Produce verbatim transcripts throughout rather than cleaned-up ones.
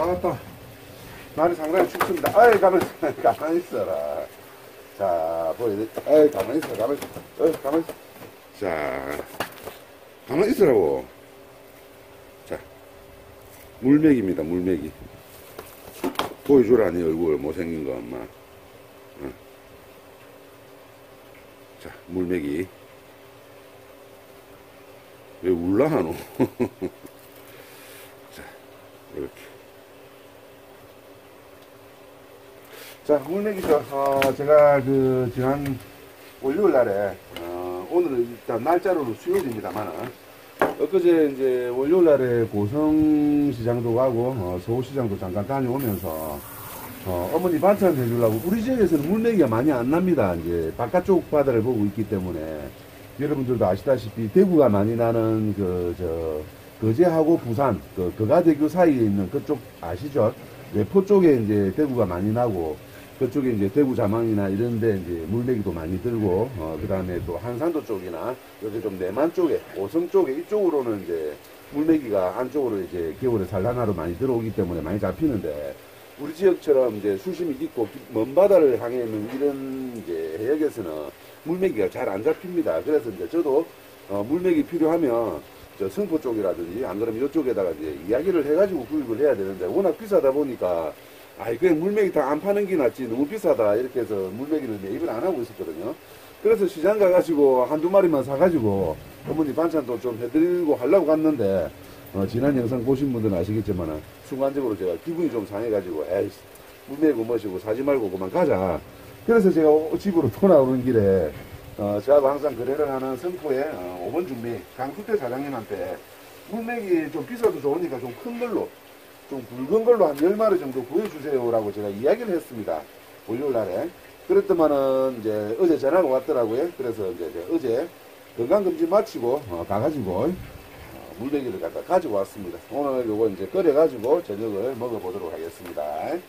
아따, 날이 상당히 춥습니다. 아이, 가만히 있어. 가만히 있어라. 자, 보여야 돼. 아이, 가만히 있어. 가만히 있어. 어이, 가만히 있어. 자, 가만히 있으라고. 자, 물맥입니다, 물맥이. 보여주라니, 얼굴 못생긴 거, 엄마. 어. 자, 물맥이. 왜 울라 하노? 자, 이렇게. 자, 물맥이죠. 어, 제가 그, 지난 월요일 날에, 어, 오늘은 일단 날짜로는 수요일입니다만은, 엊그제 이제 월요일 날에 고성시장도 가고, 어, 서울시장도 잠깐 다녀오면서, 어, 어머니 반찬 해주려고, 우리 지역에서는 물맥이가 많이 안 납니다. 이제 바깥쪽 바다를 보고 있기 때문에, 여러분들도 아시다시피 대구가 많이 나는 그, 저, 거제하고 부산, 그, 거가대교 사이에 있는 그쪽 아시죠? 외포 쪽에 이제 대구가 많이 나고, 그쪽에 이제 대구 자망이나 이런데 이제 물맥이도 많이 들고, 어, 그 다음에 또 한산도 쪽이나, 여기 좀 내만 쪽에, 오성 쪽에 이쪽으로는 이제 물맥이가 안쪽으로 이제 겨울에 산란하러 많이 들어오기 때문에 많이 잡히는데, 우리 지역처럼 이제 수심이 깊고 먼 바다를 향해 있는 이런 이제 해역에서는 물맥이가 잘 안 잡힙니다. 그래서 이제 저도 어, 물맥이 필요하면 저 성포 쪽이라든지 안 그러면 이쪽에다가 이제 이야기를 해가지고 구입을 해야 되는데 워낙 비싸다 보니까 아이 그냥 물맥이 다 안 파는 게 낫지 너무 비싸다 이렇게 해서 물맥이를 매입을 안 하고 있었거든요. 그래서 시장 가가지고 한두 마리만 사가지고 어머니 반찬도 좀 해드리고 하려고 갔는데 어, 지난 영상 보신 분들은 아시겠지만 순간적으로 제가 기분이 좀 상해가지고 에이 물맥고 뭐시고 사지 말고 그만 가자. 그래서 제가 집으로 돌아오는 길에 어, 저하고 항상 거래를 하는 성포의 어, 오 번 중미 강수태 사장님한테 물맥이 좀 비싸도 좋으니까 좀 큰 걸로 좀 굵은 걸로 한 열 마리 정도 구해주세요 라고 제가 이야기를 했습니다. 월요일 날에. 그랬더만은 이제 어제 전화가 왔더라고요. 그래서 이제 어제 건강검진 마치고 어, 가가지고 어, 물맥이를 갖다 가지고 왔습니다. 오늘 요거 이제 끓여가지고 저녁을 먹어보도록 하겠습니다.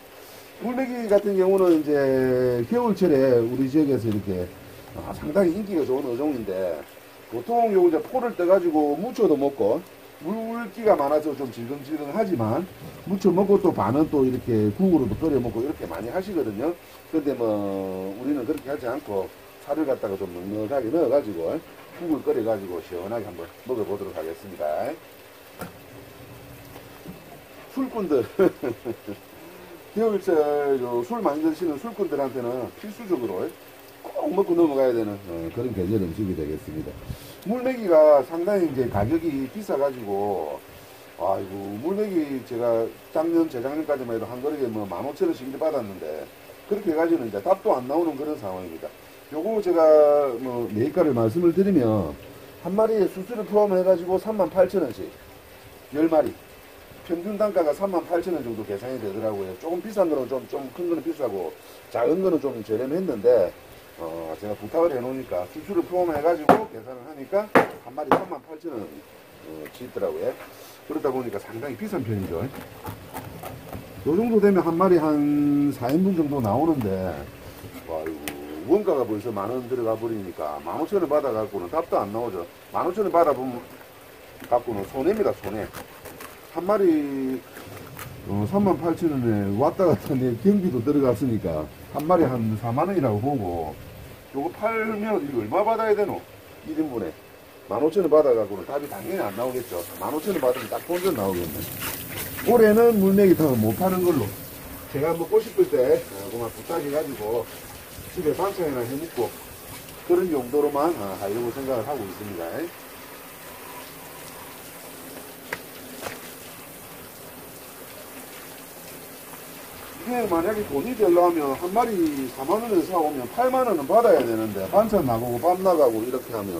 물맥이 같은 경우는 이제 겨울철에 우리 지역에서 이렇게 아, 상당히 인기가 좋은 어종인데 보통 요거 이제 포를 떠가지고 무쳐도 먹고 물기가 많아서 좀 질겅질겅하지만 무쳐 먹고 또 반은 또 이렇게 국으로도 끓여 먹고 이렇게 많이 하시거든요. 근데 뭐 우리는 그렇게 하지 않고 살을 갖다가 좀 넉넉하게 넣어가지고 국을 끓여가지고 시원하게 한번 먹어보도록 하겠습니다. 술꾼들 겨울철 술 많이 드시는 술꾼들한테는 필수적으로 꼭 먹고 넘어가야 되는 어, 그런 계절 음식이 되겠습니다. 물맥이가 상당히 이제 가격이 비싸가지고 아이고 물맥이 제가 작년 재작년까지만 해도 한 그릇에 뭐 만 오천 원씩 받았는데 그렇게 해가지고는 이제 답도 안 나오는 그런 상황입니다. 요거 제가 뭐 매입가를 말씀을 드리면 한 마리에 수수료 포함해가지고 삼만 팔천 원씩 열 마리 평균 단가가 삼만 팔천 원 정도 계산이 되더라고요. 조금 비싼 거는 좀, 좀 큰 거는 비싸고, 작은 거는 좀 저렴했는데, 어, 제가 부탁을 해놓으니까, 수수료 포함해가지고 계산을 하니까, 한 마리 삼만 팔천 원, 어, 짓더라고요. 그러다 보니까 상당히 비싼 편이죠. 요 정도 되면 한 마리 한 사 인분 정도 나오는데, 아이고, 원가가 벌써 만 원 들어가 버리니까, 만 오천 원 받아갖고는 답도 안 나오죠. 만 오천 원 받아보면, 갖고는 손해입니다, 손해. 한 마리 어, 삼만 팔천 원에 왔다 갔다 내 경비도 들어갔으니까 한 마리 한 사만 원이라고 보고 요거 팔면 이거 얼마 받아야 되노? 일 인분에 만 오천 원 받아가고는 답이 당연히 안 나오겠죠. 만 오천 원 받으면 딱 본전 나오겠네. 올해는 물맥이 더 못 파는 걸로 제가 먹고 싶을 때 어, 그만 부탁해가지고 집에 반찬이나 해먹고 그런 용도로만 어, 하려고 생각을 하고 있습니다. 이게 만약에 돈이 되려면 한 마리 사만 원에 사오면 팔만 원은 받아야 되는데 반찬 나가고 밥 나가고 이렇게 하면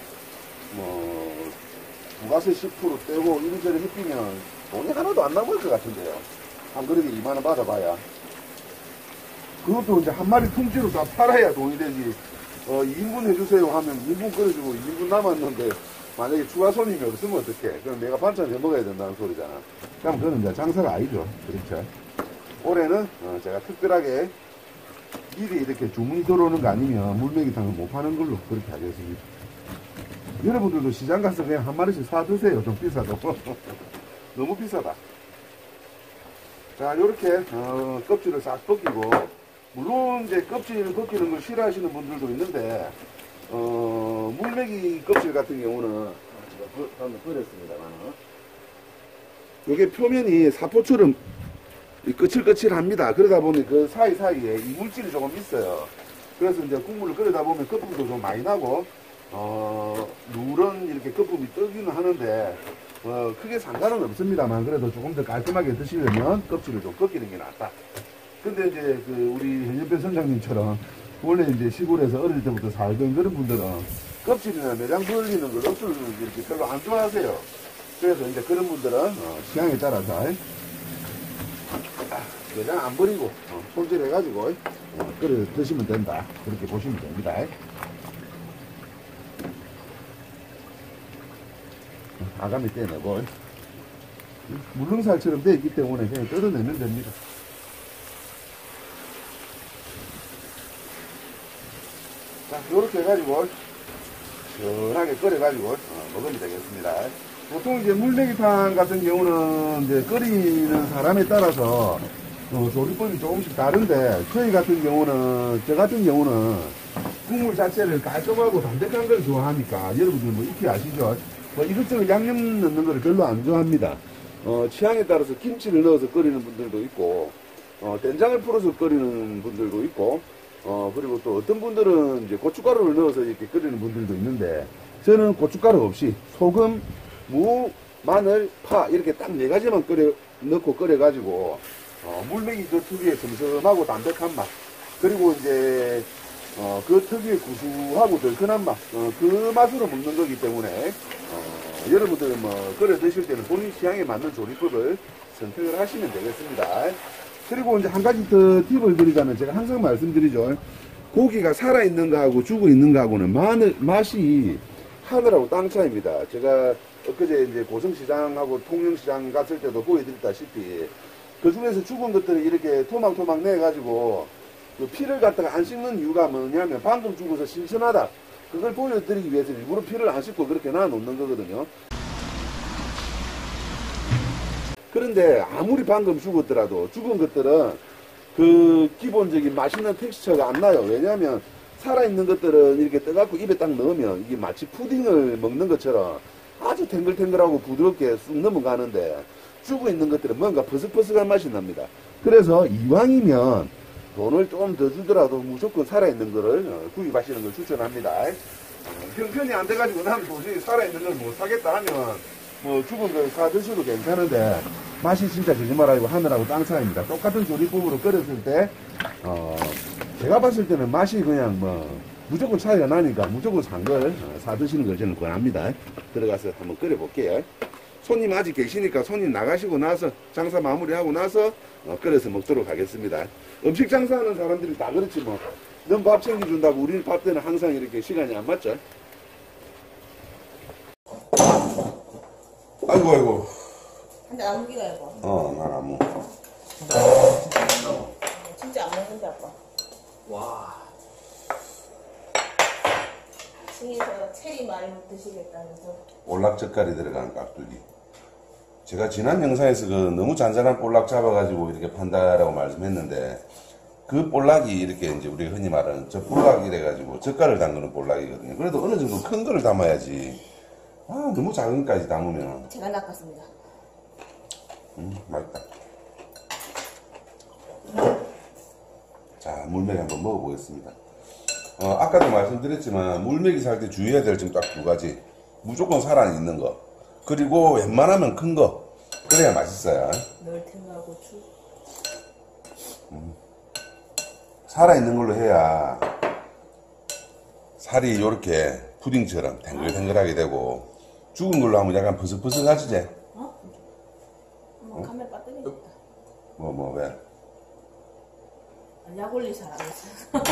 뭐 부가세 십 퍼센트 떼고 이리저리 햇비면 돈이 하나도 안 남을 것 같은데요. 한 그릇에 이만 원 받아봐야 그것도 이제 한 마리 통째로 다 팔아야 돈이 되지. 어 이 인분 해주세요 하면 이 인분 끓여주고 이 인분 남았는데 만약에 추가 손님이 없으면 어떡해. 그럼 내가 반찬 해 먹어야 된다는 소리잖아. 그럼 그건 이제 장사가 아니죠. 그렇죠. 올해는 어 제가 특별하게 미리 이렇게 주문이 들어오는 거 아니면 물맥이탕을 못 파는 걸로 그렇게 하겠습니다. 여러분들도 시장 가서 그냥 한 마리씩 사 드세요. 좀 비싸도. 너무 비싸다. 자, 요렇게, 어, 껍질을 싹 벗기고, 물론 이제 껍질 벗기는 걸 싫어하시는 분들도 있는데, 어, 물메기 껍질 같은 경우는, 제가 방금 버렸습니다만, 요게 표면이 사포처럼 거칠거칠합니다. 그러다 보니 그 사이사이에 이물질이 조금 있어요. 그래서 이제 국물을 끓이다 보면 거품도 좀 많이 나고, 어, 누런 이렇게 거품이 뜨기는 하는데, 어, 크게 상관은 없습니다만, 그래도 조금 더 깔끔하게 드시려면 껍질을 좀 벗기는 게 낫다. 근데 이제 그 우리 현옆에 선장님처럼 원래 이제 시골에서 어릴 때부터 살던 그런 분들은 껍질이나 내장 벌리는 걸 억수로 이렇게 별로 안 좋아하세요. 그래서 이제 그런 분들은 어, 취향에 따라서 내장 안 버리고 어, 손질해가지고 어, 끓여 드시면 된다. 그렇게 보시면 됩니다. 아가미 떼내고 물렁살처럼 되어 있기 때문에 그냥 뜯어내면 됩니다. 자, 요렇게 해가지고 시원하게 끓여가지고 어, 먹으면 되겠습니다. 보통 이제 물메기탕 같은 경우는 이제 끓이는 사람에 따라서 어, 조리법이 조금씩 다른데, 저희 같은 경우는, 저 같은 경우는 국물 자체를 깔끔하고 담백한 걸 좋아하니까, 여러분들 뭐 익히 아시죠? 뭐 이것저것 양념 넣는 걸 별로 안 좋아합니다. 어, 취향에 따라서 김치를 넣어서 끓이는 분들도 있고, 어, 된장을 풀어서 끓이는 분들도 있고, 어, 그리고 또 어떤 분들은 이제 고춧가루를 넣어서 이렇게 끓이는 분들도 있는데, 저는 고춧가루 없이 소금, 무, 마늘, 파 이렇게 딱 네 가지만 끓여, 넣고 끓여가지고, 어, 물메기 그 특유의 슴슴하고 담백한 맛, 그리고 이제, 어, 그 특유의 구수하고 덜큰한 맛, 어, 그 맛으로 먹는 거기 때문에, 어, 여러분들 뭐, 끓여 드실 때는 본인 취향에 맞는 조리법을 선택을 하시면 되겠습니다. 그리고 이제 한 가지 더 팁을 드리자면, 제가 항상 말씀드리죠. 고기가 살아있는 거하고 죽어있는 거하고는 마늘, 맛이 하늘하고 땅 차이입니다. 제가 엊그제 이제 고성시장하고 통영시장 갔을 때도 보여드렸다시피, 그 중에서 죽은 것들을 이렇게 토막토막 내가지고 그 피를 갖다가 안 씻는 이유가 뭐냐면 방금 죽어서 신선하다. 그걸 보여드리기 위해서 일부러 피를 안 씻고 그렇게 놔놓는 거거든요. 그런데 아무리 방금 죽었더라도 죽은 것들은 그 기본적인 맛있는 텍스처가 안 나요. 왜냐하면 살아있는 것들은 이렇게 떠갖고 입에 딱 넣으면 이게 마치 푸딩을 먹는 것처럼 아주 탱글탱글하고 부드럽게 쑥 넘어가는데, 죽어있는 것들은 뭔가 퍼석퍼석한 맛이 납니다. 그래서 이왕이면 돈을 좀 더 주더라도 무조건 살아있는 거를 구입하시는 걸 추천합니다. 형편이 안 돼가지고 나는 도저히 살아있는 걸 못 사겠다 하면 뭐 죽은 걸 사 드셔도 괜찮은데, 맛이 진짜 거짓말하고 하늘하고 땅 차이입니다. 똑같은 조리법으로 끓였을 때 어, 제가 봤을 때는 맛이 그냥 뭐 무조건 차이가 나니까 무조건 산 걸 사 드시는 걸 저는 권합니다. 들어가서 한번 끓여 볼게요. 손님 아직 계시니까 손님 나가시고 나서 장사 마무리하고 나서 어, 끓여서 먹도록 하겠습니다. 음식 장사하는 사람들이 다 그렇지 뭐. 넌 밥 챙겨준다고 우리는 밥 때는 항상 이렇게 시간이 안 맞죠? 아이고 아이고. 근데 안 먹기가 이거. 어, 난 안 먹어. 진짜 안 먹는데 아빠. 와. 층에서 체리 많이 드시겠다면서. 볼락젓갈이 들어간 깍두기. 제가 지난 영상에서 그 너무 잔잔한 볼락 잡아가지고 이렇게 판다라고 말씀했는데, 그 볼락이 이렇게 이제 우리가 흔히 말하는 저 볼락이래가지고 젓갈을 담그는 볼락이거든요. 그래도 어느 정도 큰 거를 담아야지. 아, 너무 작은 것까지 담으면. 제가 낚았습니다. 음, 맛있다. 자, 물메기 한번 먹어보겠습니다. 어, 아까도 말씀드렸지만 물메기 살 때 주의해야 될 점 딱 두 가지. 무조건 살아있는 거, 그리고 웬만하면 큰 거. 그래야 맛있어요. 널탱하고 죽. 음. 살아있는 걸로 해야 살이 요렇게 푸딩처럼 탱글탱글하게 되고, 죽은 걸로 하면 약간 퍼석퍼석하지? 어? 엄마 카메라 배터리 있다. 뭐, 뭐, 왜? 약 올릴 사람이 있어.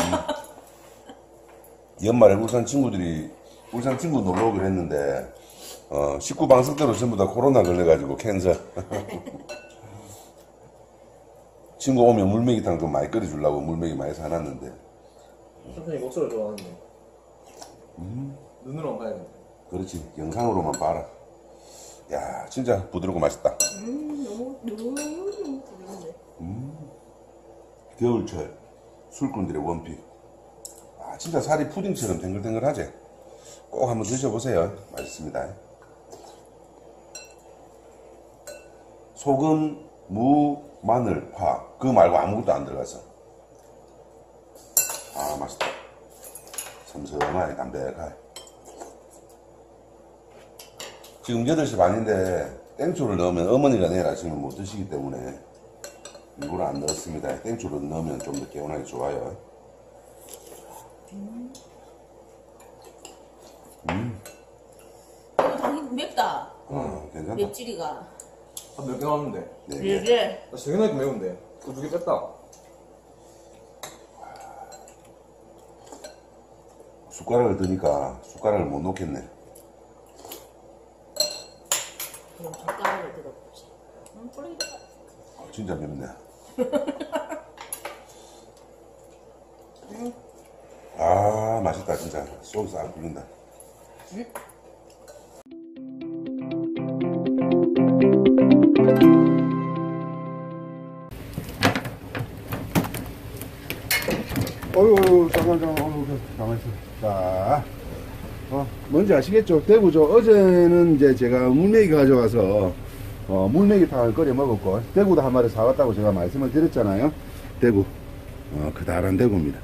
연말에 울산 친구들이, 울산 친구 놀러 오기로 했는데, 어, 식구 방석대로 전부 다 코로나 걸려가지고 캔서. 친구 오면 물메기탕 좀 많이 끓여주려고 물메기 많이 사놨는데. 선생님 목소리 좋아하는데. 음. 눈으로만 봐야겠네. 그렇지. 영상으로만 봐라. 야, 진짜 부드럽고 맛있다. 음, 너무, 너무, 너무 부드러운데. 겨울철 술꾼들의 원픽. 아, 진짜 살이 푸딩처럼 탱글탱글하지? 꼭 한번 드셔보세요. 맛있습니다. 소금, 무, 마늘, 파. 그거 말고 아무것도 안 들어가서. 아, 맛있다. 섬섬하게 담백하게. 지금 여덟 시 반인데 땡초를 넣으면 어머니가 내일 아침에 못 드시기 때문에 일부러 안 넣었습니다. 땡초를 넣으면 좀 더 개운하게 좋아요. 음. 음. 어, 당이 맵다. 어, 괜찮다. 맵찔이가. 한 몇 개 남았는데. 네, 네 네. 개. 나 생각나니까 매운데. 그 두 개 뺐다. 숟가락을 드니까 숟가락을 못 놓겠네. 그럼 젓가락을 들어보지. 음, 뿌리다. 아, 진짜 맵네. 음. 아, 맛있다. 진짜 속이 싹 풀린다. 음. 어휴, 잠깐, 잠깐, 어휴, 가만히 있어. 자, 어, 뭔지 아시겠죠? 대구죠. 어제는 이제 제가 물메기 가져와서, 어, 물메기탕을 끓여 먹었고, 대구도 한 마리 사왔다고 제가 말씀을 드렸잖아요. 대구. 어, 그다란 대구입니다.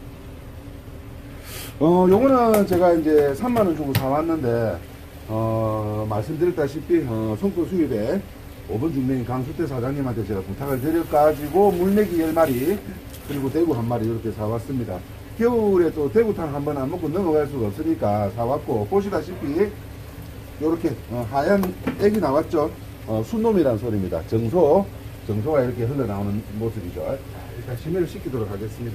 어, 요거는 제가 이제 삼만 원 주고 사왔는데, 어, 말씀드렸다시피, 어, 송도 수입에 오 번 중매인 강수태 사장님한테 제가 부탁을 드려가지고, 물메기 열 마리, 그리고 대구 한 마리 이렇게 사왔습니다. 겨울에 또 대구탕 한 번 안 먹고 넘어갈 수가 없으니까 사왔고, 보시다시피 이렇게 어, 하얀 액이 나왔죠. 어, 순놈이라는 소리입니다. 정소, 정소가 이렇게 흘러나오는 모습이죠. 자, 일단 심혈을 씻기도록 하겠습니다.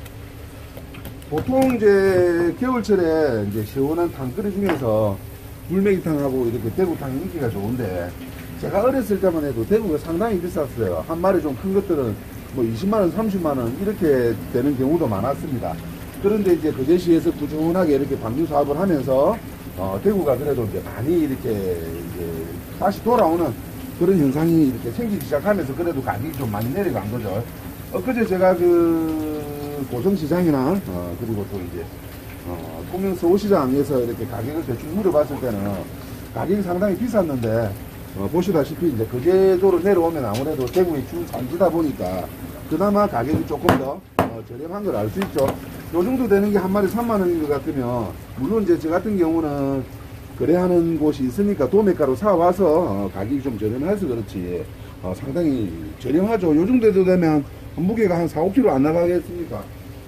보통 이제 겨울철에 이제 시원한 탕끓이 중에서 물메기탕하고 이렇게 대구탕이 인기가 좋은데, 제가 어렸을 때만 해도 대구가 상당히 비쌌어요. 한 마리 좀 큰 것들은 뭐 이십만 원, 삼십만 원 이렇게 되는 경우도 많았습니다. 그런데 이제 그제시에서 꾸준하게 이렇게 방류 사업을 하면서 어, 대구가 그래도 이제 많이 이렇게 이제 다시 돌아오는 그런 현상이 이렇게 생기기 시작하면서 그래도 가격이 좀 많이 내려간 거죠. 엊그제 제가 그 고성시장이나 어, 그리고 또 이제 어, 통영 서울시장에서 이렇게 가격을 대충 물어봤을 때는 가격이 상당히 비쌌는데, 어, 보시다시피 이제 그제도로 내려오면 아무래도 대구의 주 산지다 보니까 그나마 가격이 조금 더 어, 저렴한 걸 알 수 있죠. 요 정도 되는 게 한 마리 삼만 원인 것 같으면, 물론 이제 저 같은 경우는 거래하는 곳이 있으니까 도매가로 사와서 어, 가격이 좀 저렴해서 그렇지 어, 상당히 저렴하죠. 요 정도 되면 무게가 한 사, 오 킬로그램 안 나가겠습니까?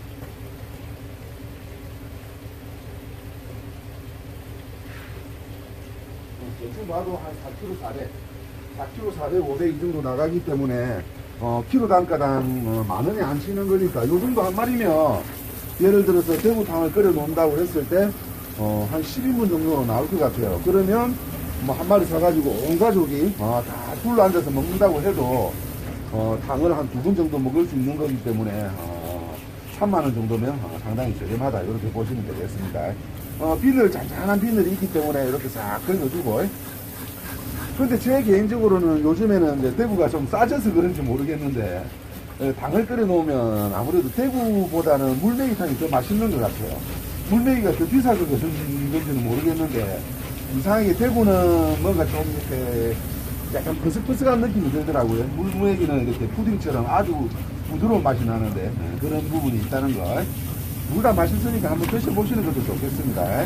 대충 봐도 한 사 킬로그램 사백, 사 킬로그램 사백, 오백 이 정도 나가기 때문에 어, 키로 단가당 어, 만 원이 안 치는 거니까 요 정도 한 마리면 예를 들어서 대구탕을 끓여 놓는다고 했을 때 어, 한 십 인분 정도로 나올 것 같아요. 그러면 뭐 한 마리 사가지고 온 가족이 어, 다 둘러 앉아서 먹는다고 해도 어, 탕을 한 두 번 정도 먹을 수 있는 거기 때문에 어, 삼만 원 정도면 어, 상당히 저렴하다 이렇게 보시면 되겠습니다. 어, 비늘, 잔잔한 비늘이 있기 때문에 이렇게 싹 긁어주고. 근데 제 개인적으로는 요즘에는 이제 대구가 좀 싸져서 그런지 모르겠는데, 예, 당을 끓여 놓으면 아무래도 대구보다는 물메기탕이 더 맛있는 것 같아요. 물메기가 더 비싸서 그런지는 모르겠는데, 이상하게 대구는 뭔가 좀 이렇게 약간 퍼석퍼석한 느낌이 들더라고요. 물메기는 이렇게 푸딩처럼 아주 부드러운 맛이 나는데, 예, 그런 부분이 있다는 걸. 둘 다 맛있으니까 한번 드셔보시는 것도 좋겠습니다.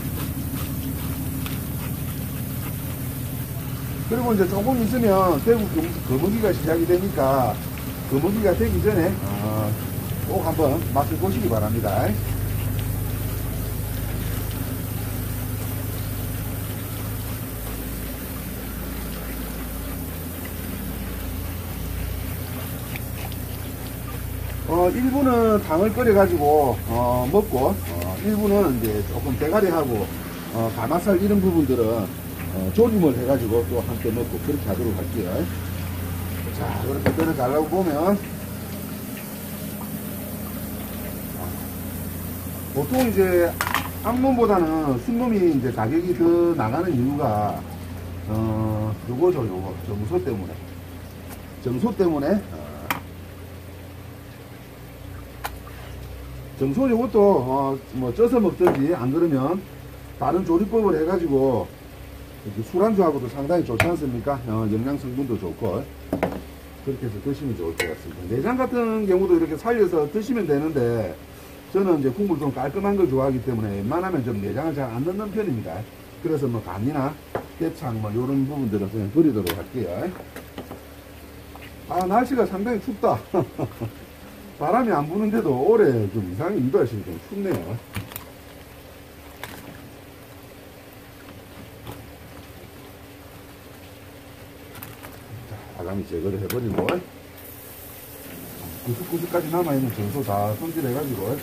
그리고 이제 조금 있으면 대구 거북이가 시작이 되니까 거북이가 되기 전에 어, 꼭 한번 맛을 보시기 바랍니다. 어, 일부는 당을 끓여가지고, 어, 먹고, 어, 일부는 이제 조금 대가리하고, 어, 가마살 이런 부분들은, 어, 조림을 해가지고 또 함께 먹고, 그렇게 하도록 할게요. 자, 그렇게 끓여가려고 보면, 보통 이제, 암놈보다는 순놈이 이제 가격이 더 나가는 이유가, 어, 요거죠, 요거. 정소 때문에. 정소 때문에, 어, 정소 요것도, 어, 뭐, 쪄서 먹든지, 안 그러면, 다른 조리법을 해가지고, 이렇게 술안주하고도 상당히 좋지 않습니까? 어, 영양 성분도 좋고. 그렇게 해서 드시면 좋을 것 같습니다. 내장 같은 경우도 이렇게 살려서 드시면 되는데, 저는 이제 국물 좀 깔끔한 걸 좋아하기 때문에 웬만하면 좀 내장을 잘 안 넣는 편입니다. 그래서 뭐 간이나 대창 뭐 이런 부분들은 그냥 버리도록 할게요. 아, 날씨가 상당히 춥다. 바람이 안 부는데도 올해 좀 이상하게 이 날씨는 좀 춥네요. 자, 아가미 제거를 해버리고 구석구석까지 남아있는 정소 다 손질해가지고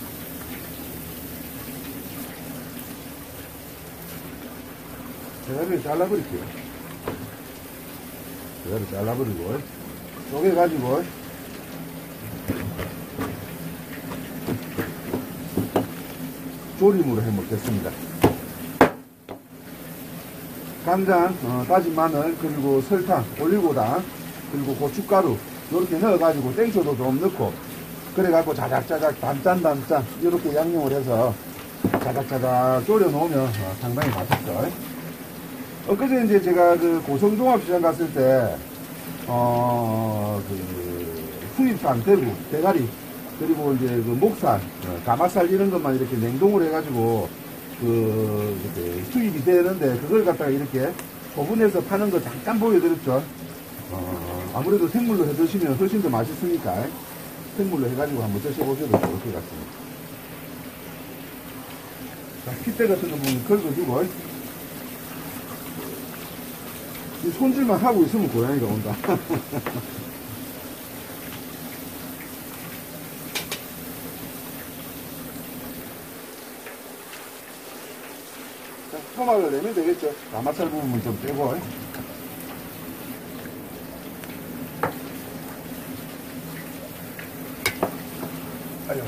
대가리를 잘라버릴게요. 대가리 잘라버리고 쪼개가지고 조림으로 해 먹겠습니다. 간장, 어, 다진 마늘, 그리고 설탕, 올리고당, 그리고 고춧가루 이렇게 넣어가지고 땡초도 좀 넣고 그래갖고 자작자작 단짠단짠 이렇게 양념을 해서 자작자작 졸여 놓으면 어, 상당히 맛있죠. 엊그제 이제 제가 그 고성종합시장 갔을 때, 어, 그, 수입산 대구, 대가리, 그리고 이제 그 목살, 어, 가마살 이런 것만 이렇게 냉동을 해가지고, 그, 이렇게 수입이 되는데, 그걸 갖다가 이렇게 소분해서 파는 거 잠깐 보여드렸죠. 어, 아무래도 생물로 해 드시면 훨씬 더 맛있으니까, 생물로 해가지고 한번 드셔보셔도 좋을 것 같습니다. 자, 핏대 같은 거 보면 긁어주고, 이 손질만 하고 있으면 고양이가 온다. 자, 토막을 내면 되겠죠. 가마살 부분은 좀 빼고. 아유.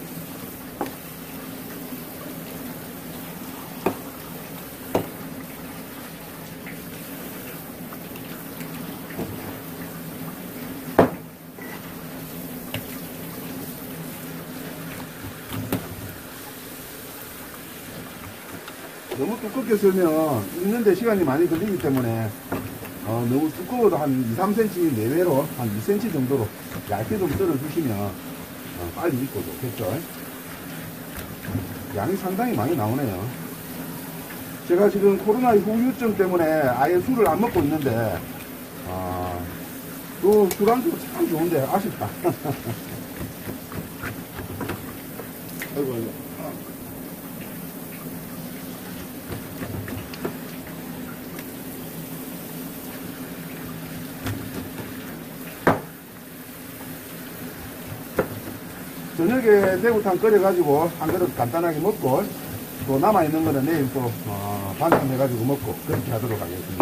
너무 두껍게 썰면 익는데 시간이 많이 걸리기 때문에 어, 너무 두꺼워도 한 이, 삼 센티미터 내외로 한 이 센티미터 정도로 얇게 좀 썰어주시면 어, 빨리 익고 좋겠죠. 양이 상당히 많이 나오네요. 제가 지금 코로나 후유증 때문에 아예 술을 안 먹고 있는데 어, 또 술안주가 참 좋은데 아쉽다. 아이고 아이고. 저녁에 대구탕 끓여가지고 한 그릇 간단하게 먹고 또 남아있는 거는 내일 또 어, 반찬해가지고 먹고 그렇게 하도록 하겠습니다.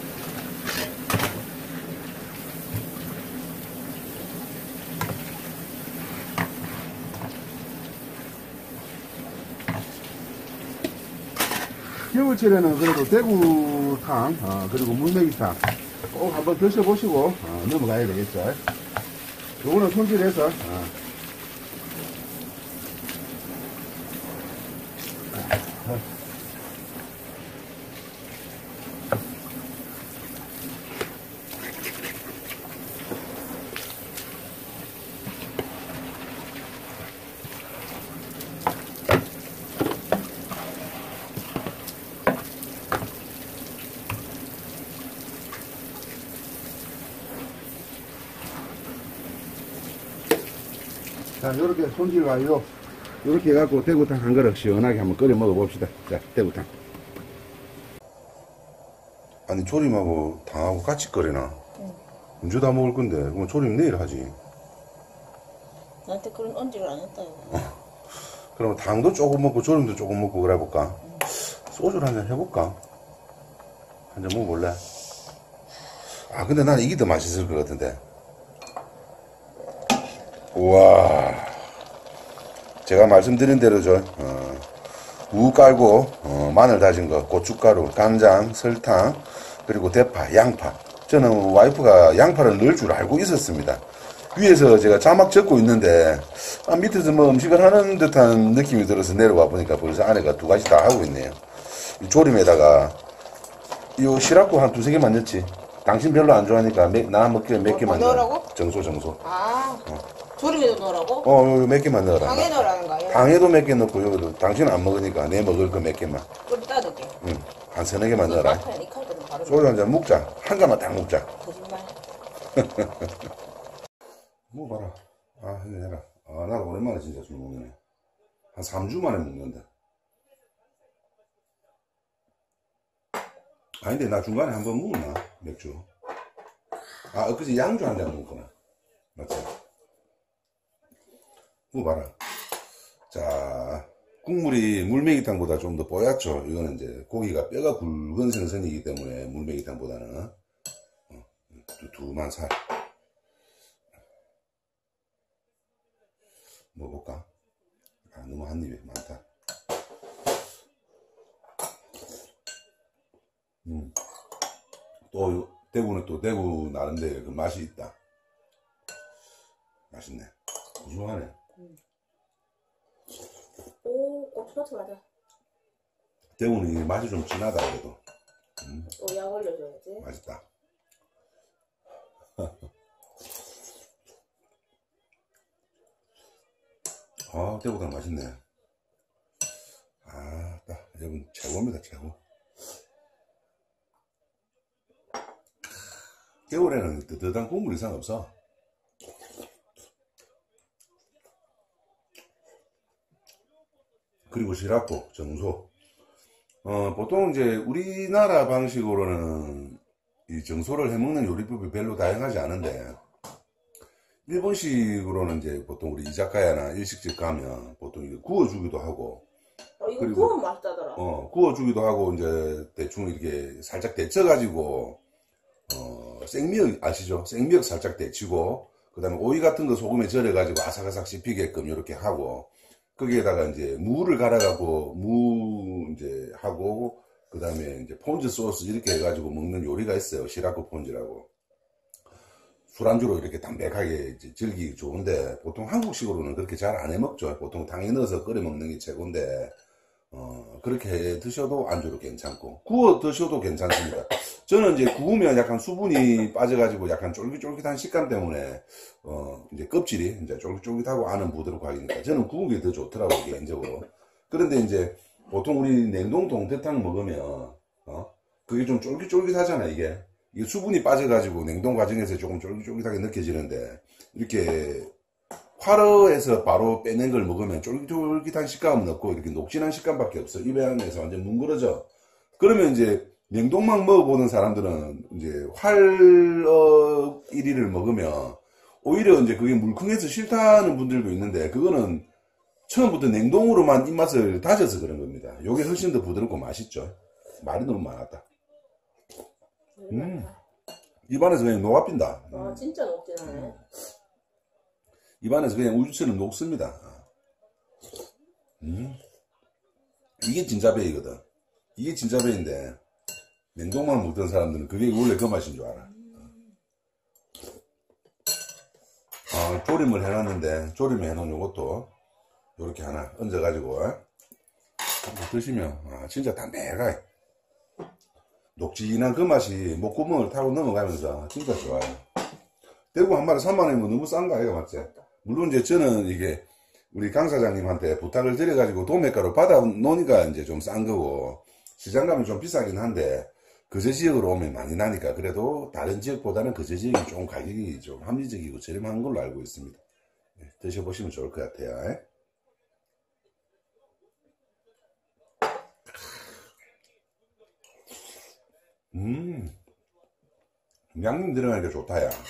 겨울철에는 그래도 대구탕 어, 그리고 물메기탕 꼭 한번 드셔보시고 어, 넘어가야 되겠죠. 요거는 손질해서 어, 자, 요렇게 손질 완료. 요렇게 해갖고 대구탕 한 그릇 시원하게 한번 끓여 먹어봅시다. 자, 대구탕. 아니, 조림하고 당하고 같이 끓여놔. 응. 언제 다 먹을 건데, 그럼 조림 내일 하지. 나한테 그런 언질을 안 했다, 이거. 그러면 당도 조금 먹고 조림도 조금 먹고 그래 볼까? 응. 소주를 한잔 해볼까? 한 잔 먹어볼래? 아, 근데 나는 이게 더 맛있을 것 같은데. 우와, 제가 말씀드린 대로죠. 어, 무 깔고 어, 마늘 다진 거, 고춧가루, 간장, 설탕, 그리고 대파, 양파. 저는 와이프가 양파를 넣을 줄 알고 있었습니다. 위에서 제가 자막 적고 있는데 아, 밑에서 뭐 음식을 하는 듯한 느낌이 들어서 내려와 보니까 벌써 아내가 두 가지 다 하고 있네요. 이 조림에다가 이 시락국 한 두세 개만 넣지. 당신 별로 안 좋아하니까 몇, 나 먹기에 몇 뭐, 개만 더 넣어. 넣으라고? 정소 정소. 아, 조림에도 넣으라고? 어, 요 몇 개만 넣어라. 당에 넣으라는 거야? 당에도 몇 개 넣고 여기도 당신은 안 먹으니까 내 먹을 거 몇 개만. 꿀 따뜻게. 응. 한 서너 개만 넣어라. 이 칼때는 바로 소주 한 잔 먹자. 한 잔만 딱 먹자. 거짓말. 뭐 봐라. 아, 이거 해라. 아, 나도 오랜만에 진짜 술 먹네. 한 삼 주 만에 먹는다. 아닌데, 나 중간에 한 번 먹었나? 맥주. 아, 엊그제 양주 한 잔 먹었구나. 맞지? 뭐 봐라. 자, 국물이 물메기탕보다 좀 더 뽀얗죠? 이거는 이제 고기가 뼈가 굵은 생선이기 때문에 물메기탕보다는. 어, 두툼한 살. 먹어볼까? 아, 너무 한 입에 많다. 음. 또, 대구는 또 대구 나름대로 그 맛이 있다. 맛있네. 고소하네. 음. 오, 고추밭이 맞아. 대구는 이 맛이 좀 진하다, 그래도. 음. 또 약 올려줘야지. 맛있다. 아, 대구탕 맛있네. 아, 딱, 여러분, 최고입니다, 최고. 겨울에는 뜨뜻한 국물 이상 없어. 그리고 시라국, 정소. 어, 보통 이제 우리나라 방식으로는 이 정소를 해먹는 요리법이 별로 다양하지 않은데, 일본식으로는 이제 보통 우리 이자카야나 일식집 가면 보통 이거 구워주기도 하고, 어, 이거 그리고- 구우면 맛있다더라. 어, 구워주기도 하고, 이제 대충 이렇게 살짝 데쳐가지고, 어, 생미역 아시죠? 생미역 살짝 데치고, 그 다음에 오이 같은 거 소금에 절여가지고 아삭아삭 씹히게끔 이렇게 하고, 거기에다가 이제 무를 갈아가고, 무 이제 하고, 그 다음에 이제 폰즈 소스 이렇게 해가지고 먹는 요리가 있어요. 시라쿠 폰즈라고. 술안주로 이렇게 담백하게 이제 즐기기 좋은데, 보통 한국식으로는 그렇게 잘 안 해먹죠. 보통 당에 넣어서 끓여 먹는 게 최고인데, 어, 그렇게 드셔도 안주로 괜찮고, 구워 드셔도 괜찮습니다. 저는 이제 구우면 약간 수분이 빠져가지고 약간 쫄깃쫄깃한 식감 때문에, 어, 이제 껍질이 이제 쫄깃쫄깃하고 안은 부드럽고 저는 구운 게 더 좋더라고요, 개인적으로. 그런데 이제 보통 우리 냉동 동태탕 먹으면, 어, 그게 좀 쫄깃쫄깃하잖아, 이게. 이게 수분이 빠져가지고 냉동 과정에서 조금 쫄깃쫄깃하게 느껴지는데, 이렇게 화로에서 바로 빼낸 걸 먹으면 쫄깃쫄깃한 식감은 없고 이렇게 녹진한 식감밖에 없어. 입에 안에서 완전 뭉그러져. 그러면 이제 냉동만 먹어보는 사람들은 이제 활, 어, 일 위를 먹으면 오히려 이제 그게 물컹해서 싫다는 분들도 있는데, 그거는 처음부터 냉동으로만 입맛을 다져서 그런 겁니다. 요게 훨씬 더 부드럽고 맛있죠. 말이 너무 많았다. 음. 입안에서 그냥 녹아빈다. 와, 진짜 녹진하네. 입안에서 그냥 우유처럼 녹습니다. 음. 이게 진짜 배이거든. 이게 진짜 배인데, 냉동만 먹던 사람들은 그게 원래 그 맛인 줄 알아. 아, 조림을 해놨는데, 조림을 해놓은 요것도, 요렇게 하나 얹어가지고, 드시면, 아, 진짜 담백하게. 녹진한 그 맛이 목구멍을 타고 넘어가면서 진짜 좋아요. 대구 한 마리 삼만 원이면 너무 싼 거 아이가 맞지? 물론 이제 저는 이게 우리 강 사장님한테 부탁을 드려가지고 도매가로 받아 놓으니까 이제 좀 싼 거고, 시장 가면 좀 비싸긴 한데 거제 지역으로 오면 많이 나니까 그래도 다른 지역보다는 거제 지역이 좀 가격이 좀 합리적이고 저렴한 걸로 알고 있습니다. 네, 드셔보시면 좋을 것 같아요. 에? 음, 양념 들어가니까 좋다, 야.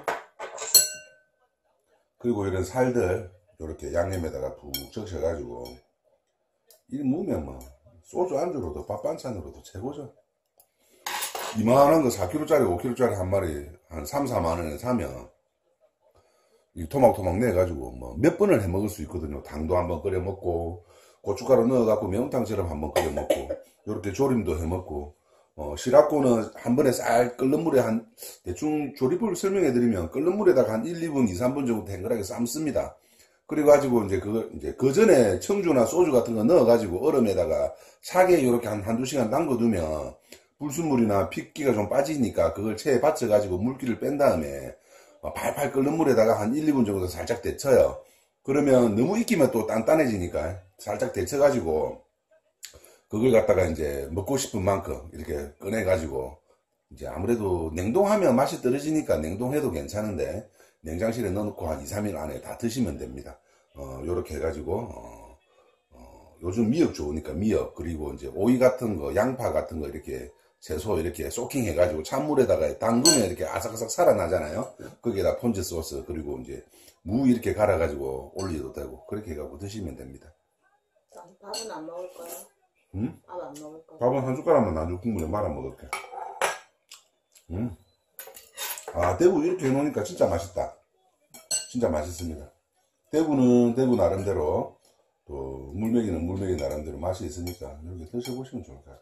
그리고 이런 살들, 이렇게 양념에다가 푹 적셔가지고, 이 먹으면 뭐, 소주 안주로도 밥 반찬으로도 최고죠. 이만한 거 사 킬로그램짜리, 오 킬로그램짜리 한 마리, 한 삼, 사만 원에 사면, 이 토막토막 내가지고, 뭐, 몇 번을 해 먹을 수 있거든요. 당도 한번 끓여 먹고, 고춧가루 넣어갖고 매운탕처럼 한번 끓여 먹고, 이렇게 조림도 해 먹고, 어, 시라코는 한 번에 쌀 끓는 물에 한, 대충 조리법을 설명해 드리면, 끓는 물에다가 한 일, 이 분, 이, 삼 분 정도 탱글하게 삶습니다. 그래가지고, 이제 그, 이제 그 전에 청주나 소주 같은 거 넣어가지고 얼음에다가 차게 이렇게 한 한두 시간 담궈두면, 불순물이나 핏기가 좀 빠지니까 그걸 체에 받쳐가지고 물기를 뺀 다음에, 팔팔 끓는 물에다가 한 일, 이 분 정도 살짝 데쳐요. 그러면 너무 익히면 또 단단해지니까, 살짝 데쳐가지고, 그걸 갖다가 이제 먹고 싶은 만큼 이렇게 꺼내가지고 이제 아무래도 냉동하면 맛이 떨어지니까 냉동해도 괜찮은데 냉장실에 넣어놓고 한 이, 삼 일 안에 다 드시면 됩니다. 어, 요렇게 해가지고, 어, 어, 요즘 미역 좋으니까 미역, 그리고 이제 오이 같은 거, 양파 같은 거 이렇게 채소 이렇게 소킹 해가지고 찬물에다가 담그면 이렇게 아삭아삭 살아나잖아요. 거기에다 폰즈 소스, 그리고 이제 무 이렇게 갈아가지고 올려도 되고 그렇게 해가지고 드시면 됩니다. 밥은 안 먹을 거야? 응? 밥 안 먹을 거야? 밥은 한 숟가락만 나중에 국물에 말아 먹을게. 음. 아, 대구 이렇게 해놓으니까 진짜 맛있다. 진짜 맛있습니다. 대구는 대구 나름대로, 또 물메기는 물메기 나름대로 맛이 있으니까 이렇게 드셔보시면 좋을 것 같아요.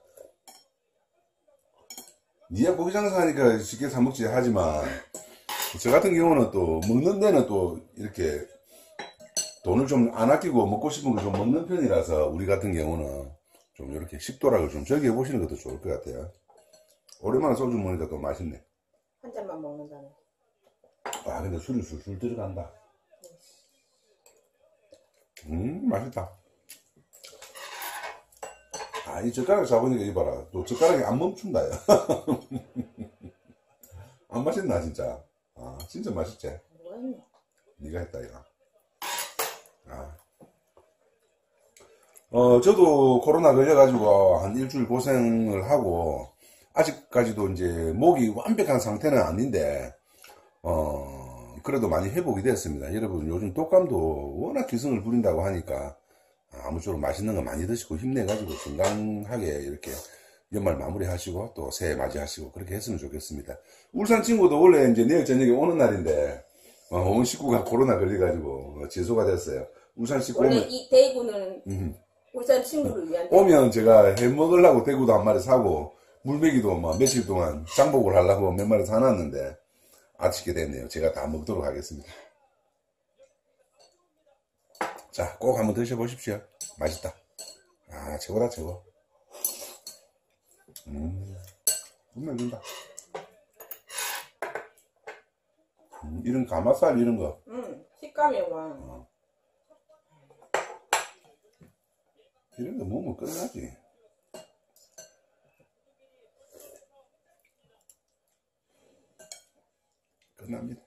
니야 고기 장사하니까 쉽게 사먹지 하지만, 저 같은 경우는 또 먹는 데는 또 이렇게 돈을 좀 안 아끼고 먹고 싶은 거 좀 먹는 편이라서, 우리 같은 경우는 좀 이렇게 식도락을 좀 저기해 보시는 것도 좋을 것 같아요. 오랜만에 소주 먹으니까 또 맛있네. 한 잔만 먹는다네. 아, 근데 술이 술술 들어간다. 음, 맛있다. 아, 이 젓가락 잡으니까 이봐라. 또 젓가락이 안 멈춘다, 야. 안 맛있나, 진짜? 아, 진짜 맛있지? 누가 했노? 네가 했다, 이거. 아. 어, 저도 코로나 걸려가지고 한 일주일 고생을 하고, 아직까지도 이제 목이 완벽한 상태는 아닌데, 어, 그래도 많이 회복이 됐습니다. 여러분, 요즘 독감도 워낙 기승을 부린다고 하니까, 아무쪼록 맛있는 거 많이 드시고 힘내가지고 건강하게 이렇게 연말 마무리 하시고 또 새해 맞이하시고 그렇게 했으면 좋겠습니다. 울산 친구도 원래 이제 내일 저녁에 오는 날인데, 어, 온 식구가 코로나 걸려가지고 취소가 됐어요. 울산 식구 원래 오면, 이 대구는 음. 울산 친구를 위한 오면 제가 해 먹으려고 대구도 한 마리 사고 물메기도 뭐 며칠 동안 장복을 하려고 몇 마리 사놨는데 아쉽게 됐네요. 제가 다 먹도록 하겠습니다. 자, 꼭 한번 드셔보십시오. 맛있다. 아, 최고다, 최고. 음, 끝내준다. 음, 이런 가마살 이런 거. 응, 식감이 와. 어. 이런 거 먹으면 끝나지. 끝납니다.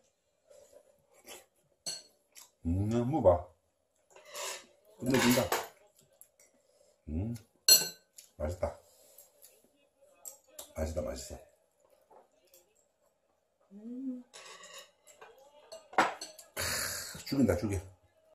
음, 한번 봐. 끝내준다. 음, 맛있다. 맛있다, 맛있어. 음. 죽인다, 죽여.